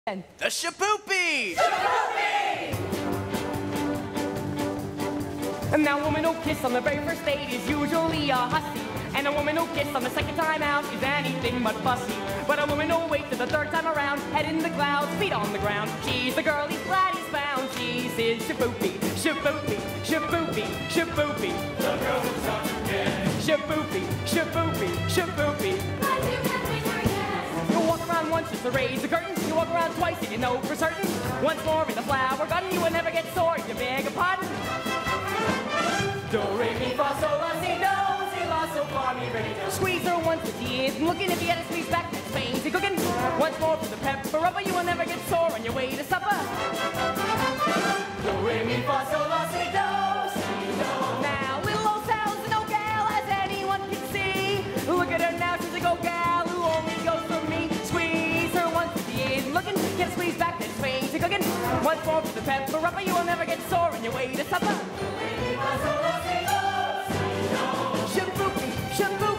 The Shaboopy! And now a woman who'll kiss on the very first date is usually a hussy. And a woman who'll kiss on the second time out is anything but fussy. But a woman who'll wait till the third time around, head in the clouds, feet on the ground. She's the girl he's glad he's found. She's his Shaboopy, Shaboopy, Shaboopy, Shaboopy. The girl who's out to get. Shaboopy, Shaboopy, Shaboopy. You walk around once just to raise the curtain. You walk around twice and you know for certain. Once more with a flower gun, you will never get sore. You beg a pardon. Do, re, mi, fa, sol, la, si, do, si, la, so, fa, mi, re, do. Squeeze her once if she isn't looking. If you had to squeeze back, that's fancy cooking. Once more for the pepper rubber, you will never get sore on your way to supper. Do, re, mi, fa, sol, la, si, do, si, do. Now, little old Sal's an old gal, as anyone can see. Look at her now, she's a go gal who only goes for me. Squeeze her once if she isn't looking. Get a squeeze back, that's fancy cooking. Once more for the pepper rubber, you will never get sore on your way to supper. Shaboopy, Shaboopy.